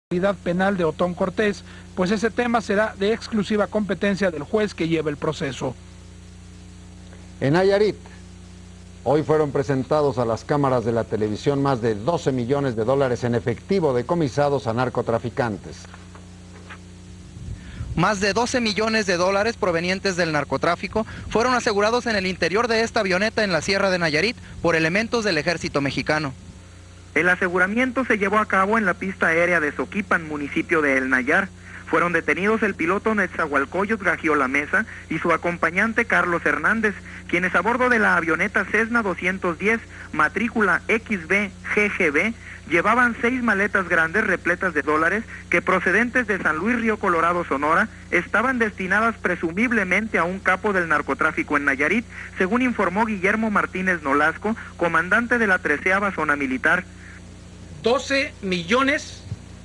penal de Otón Cortés, pues ese tema será de exclusiva competencia del juez que lleva el proceso. En Nayarit, hoy fueron presentados a las cámaras de la televisión más de 12 millones de dólares en efectivo decomisados a narcotraficantes. Más de 12 millones de dólares provenientes del narcotráfico fueron asegurados en el interior de esta avioneta en la Sierra de Nayarit por elementos del ejército mexicano. El aseguramiento se llevó a cabo en la pista aérea de Zoquipan, municipio de El Nayar. Fueron detenidos el piloto Netzahualcoyotl Gagiola Mesa y su acompañante Carlos Hernández, quienes a bordo de la avioneta Cessna 210, matrícula XB-GGB, llevaban 6 maletas grandes repletas de dólares que procedentes de San Luis Río Colorado, Sonora, estaban destinadas presumiblemente a un capo del narcotráfico en Nayarit, según informó Guillermo Martínez Nolasco, comandante de la 13ª Zona Militar. 12 millones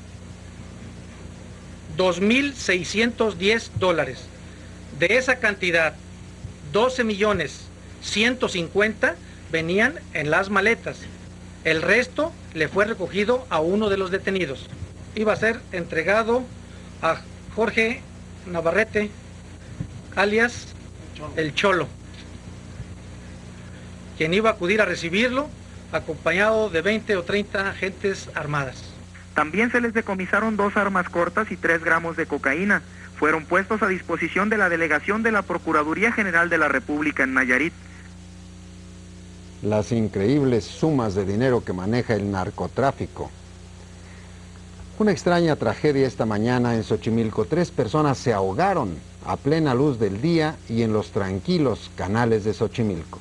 2.610 dólares. De esa cantidad, 12 millones 150 venían en las maletas. El resto le fue recogido a uno de los detenidos. Iba a ser entregado a Jorge Navarrete, alias El Cholo, quien iba a acudir a recibirlo acompañado de 20 o 30 agentes armadas. También se les decomisaron 2 armas cortas y 3 gramos de cocaína. Fueron puestos a disposición de la delegación de la Procuraduría General de la República en Nayarit. Las increíbles sumas de dinero que maneja el narcotráfico. Una extraña tragedia esta mañana en Xochimilco. 3 personas se ahogaron a plena luz del día y en los tranquilos canales de Xochimilco.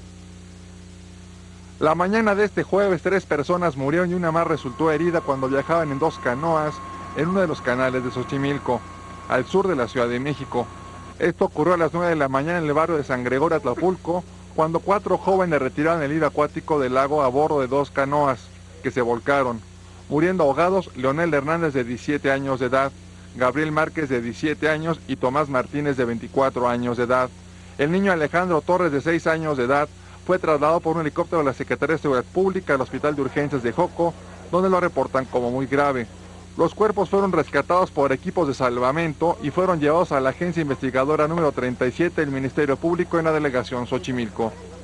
La mañana de este jueves, 3 personas murieron y una más resultó herida cuando viajaban en 2 canoas en uno de los canales de Xochimilco, al sur de la Ciudad de México. Esto ocurrió a las 9 de la mañana en el barrio de San Gregorio, Atlapulco, cuando 4 jóvenes retiraron el hilo acuático del lago a bordo de 2 canoas que se volcaron, muriendo ahogados Leonel Hernández, de 17 años de edad, Gabriel Márquez, de 17 años, y Tomás Martínez, de 24 años de edad. El niño Alejandro Torres, de 6 años de edad, fue trasladado por un helicóptero de la Secretaría de Seguridad Pública al Hospital de Urgencias de Joco, donde lo reportan como muy grave. Los cuerpos fueron rescatados por equipos de salvamento y fueron llevados a la agencia investigadora número 37 del Ministerio Público en la delegación Xochimilco.